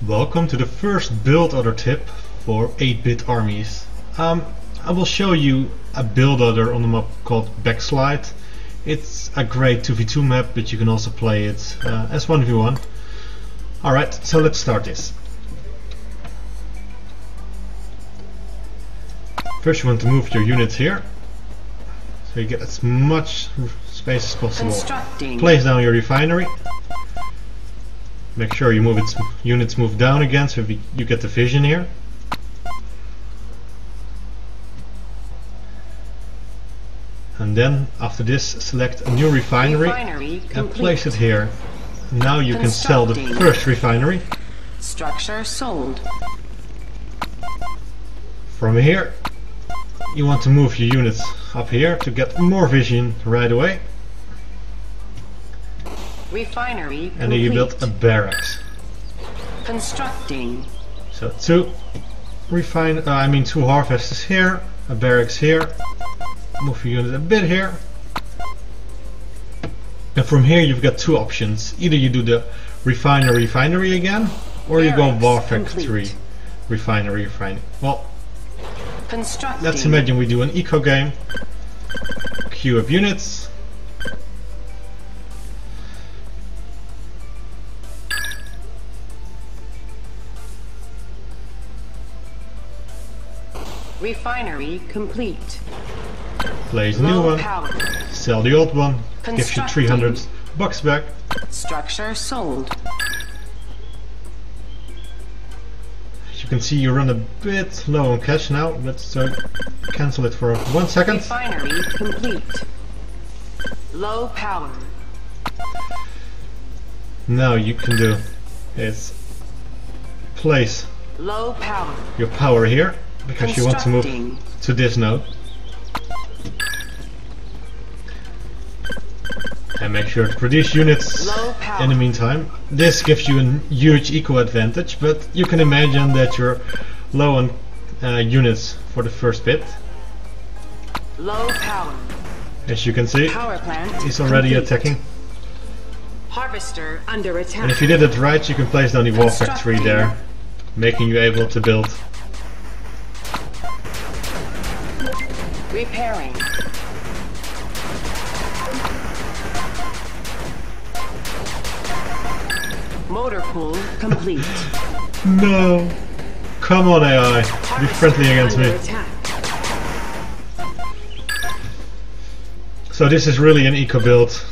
Welcome to the first build order tip for 8-bit armies. I will show you a build order on the map called Backslide. It's a great 2v2 map, but you can also play it as 1v1. Alright, so let's start this. First you want to move your units here, so you get as much space as possible. Place down your refinery. Make sure you move its units move down again, so you get the vision here. And then after this, select a new refinery and place it here. Now you can sell the first refinery. Structure sold. From here, you want to move your units up here to get more vision right away. Refinery and then you build a barracks. Constructing. So two harvesters here, a barracks here. Move your unit a bit here. And from here you've got two options. Either you do the refinery again, or you go war factory, refinery. Well, let's imagine we do an eco game. Queue up units. Refinery complete. Place a new one. Sell the old one. Gives you 300 bucks back. Structure sold. As you can see, you run a bit low on cash now. Let's cancel it for 1 second. Refinery complete. Low power. Now you can do is place low power. Your power here, because you want to move to this node. And make sure to produce units in the meantime. This gives you a huge eco advantage, but you can imagine that you're low on units for the first bit. Low power. As you can see, he's already attacking. Harvester under attack. And if you did it right, you can place down the war factory there, making you able to build. Repairing. Motor pool complete. No! Come on AI, be friendly against me. So this is really an eco build.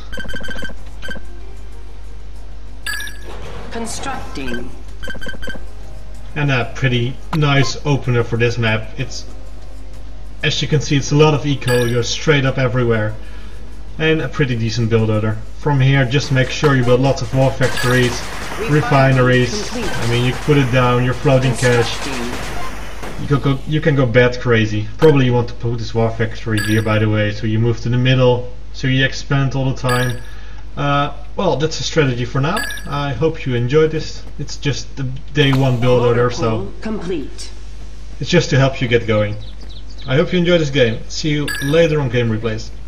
Constructing. And a pretty nice opener for this map. It's, as you can see, it's a lot of eco, you're straight up everywhere. And a pretty decent build order. From here, just make sure you build lots of war factories, refineries. I mean, you put it down, you're floating cash. You can go bat crazy. Probably you want to put this war factory here, by the way, so you move to the middle, so you expand all the time. Well, that's a strategy for now. I hope you enjoyed this. It's just the day one build order, so it's just to help you get going. I hope you enjoy this game. See you later on Game Replays.